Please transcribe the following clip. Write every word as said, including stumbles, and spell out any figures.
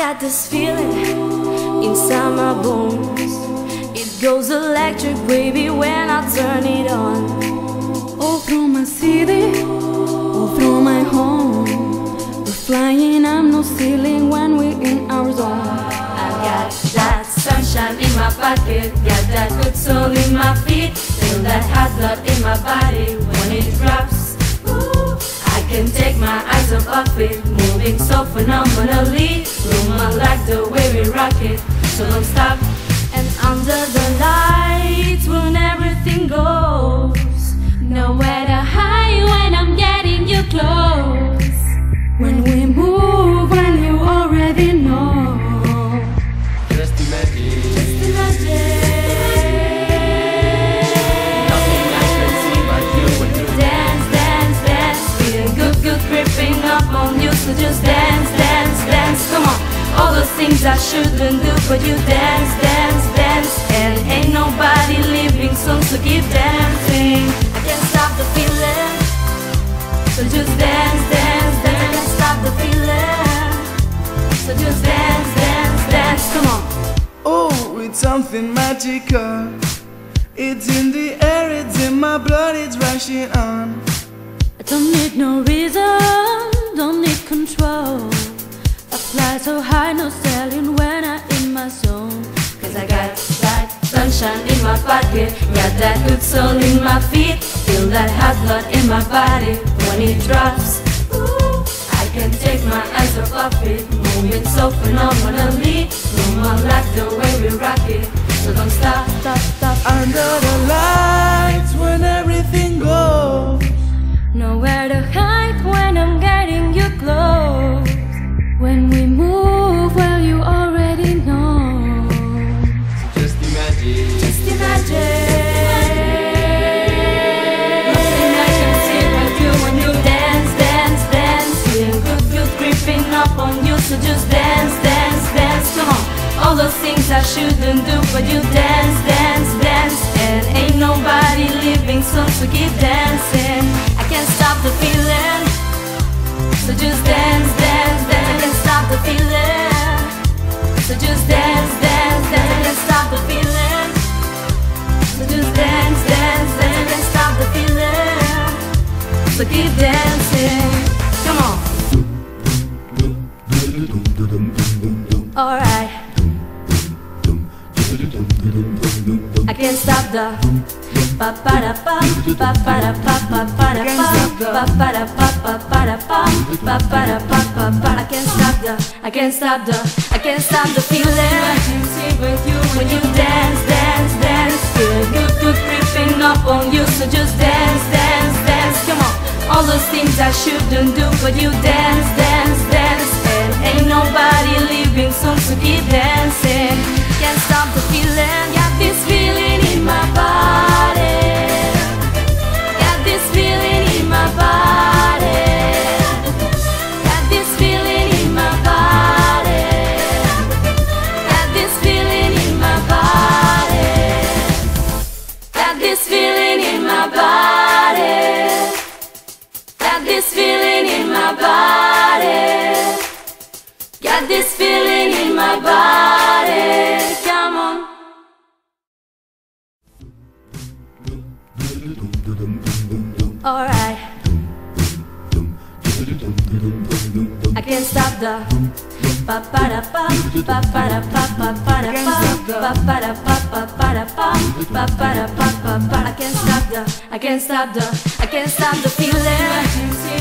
got this feeling inside my bones. It goes electric, baby, when I turn it on. All through my city, all through my home, we're flying, I'm no ceiling when we're in our zone. I got that sunshine in my pocket, got that good soul in my feet, feel that hot blood in my body when it drops. Ooh, I can't take my eyes off it, moving so phenomenally. Woman, like the way we rock it, so don't stop. And under the lights when everything goes, nowhere to hide when I'm getting you close. When we move, when you already know. Just imagine, Just imagine. nothing I can see but you when you Dance, dance, dance, feeling good, good, creeping up on you. So just dance, dance, dance, come on. All those things I shouldn't do, but you dance, dance, dance. And ain't nobody leaving soon, so keep dancing. I can't stop the feeling, so just dance, dance, dance. I can't stop the feeling, so just dance, dance, dance, come on. Oh, it's something magical. It's in the air, it's in my blood, it's rushing on. I don't need no reason, don't need control. I fly so high, no sailing when I'm in my zone. Cause I got that sunshine in my pocket, got that good soul in my feet, feel that hot blood in my body when it drops. Ooh, I can't take my eyes off it, moving so phenomenally. Woman, like the way we rock it, so don't stop, stop, stop. Under the lights when everything goes, Nowhere to hide when I'm getting you close. When we move, well, you already know. just imagine. Just imagine. Nothing I can see but you when you dance, dance, dance. Feeling good, good, creeping up on you. So just dance, dance, dance. Come on. All those things I shouldn't do, but you dance, dance, dance. And ain't nobody leaving soon, so keep dancing. I can't stop the feeling, so just dance, dance, dance. I can't stop the feeling, so just dance, dance, dance. I can't stop the feeling, so just dance, dance, dance. I can't stop the feeling, so keep dancing. Come on. Alright. I can't stop the pa pa da pa pa pa da pa pa pa da pa pa pa da pa pa pa da pa pa pa da pa pa pa. I can't stop the, I can't stop the, I can't stop the feeling. I can see with you when you dance, dance, dance. Feel good, good creeping up on you, so just dance, dance, dance. Come on, all those things I shouldn't do, but you dance, dance, dance. And ain't nobody leaving soon, so keep dancing. Can't stop the feeling, got this feeling in my body. Got this feeling in my body. Got this feeling in my body. Got this feeling in my body. Got this feeling in my body. Got this feeling in my body. Got this feeling in my body. Come on. Alright. I can't stop the pa pa da pa pa pa da pa pa pa da pa pa pa da pa pa pa da pa pa pa da pa pa pa. I can't stop the, I can't stop the, I can't stop the feeling. I can see